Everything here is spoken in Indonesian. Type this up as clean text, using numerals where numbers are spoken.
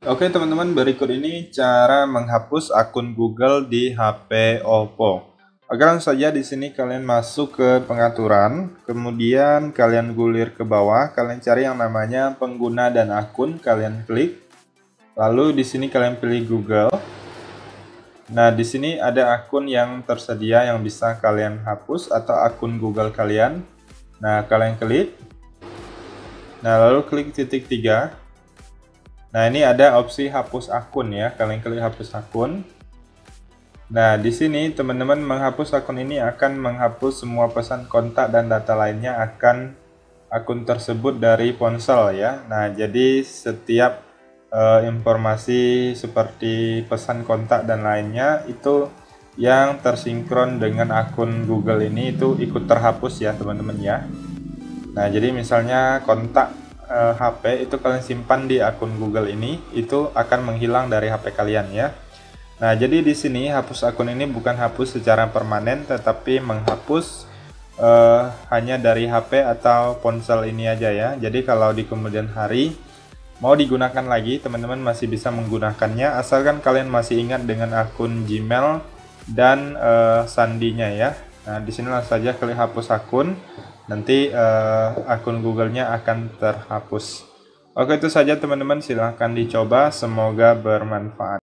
Oke teman-teman, berikut ini cara menghapus akun Google di HP Oppo. Oke, langsung saja di sini kalian masuk ke pengaturan, kemudian kalian gulir ke bawah, kalian cari yang namanya pengguna dan akun, kalian klik. Lalu di sini kalian pilih Google. Nah, di sini ada akun yang tersedia yang bisa kalian hapus atau akun Google kalian. Nah, kalian klik. Nah, lalu klik titik 3. Nah, ini ada opsi hapus akun ya. Kalian klik hapus akun. Nah, di sini teman-teman menghapus akun ini akan menghapus semua pesan kontak dan data lainnya akan akun tersebut dari ponsel ya. Nah, jadi setiap informasi seperti pesan kontak dan lainnya itu yang tersinkron dengan akun Google ini itu ikut terhapus ya teman-teman ya. Nah, jadi misalnya kontak HP itu kalian simpan di akun Google ini, itu akan menghilang dari HP kalian ya. Nah, jadi di sini hapus akun ini bukan hapus secara permanen, tetapi menghapus hanya dari HP atau ponsel ini aja ya. Jadi kalau di kemudian hari mau digunakan lagi, teman-teman masih bisa menggunakannya, asalkan kalian masih ingat dengan akun Gmail dan sandinya ya. Nah, di sini langsung saja klik hapus akun. Nanti akun Google-nya akan terhapus. Oke, itu saja teman-teman, silahkan dicoba, semoga bermanfaat.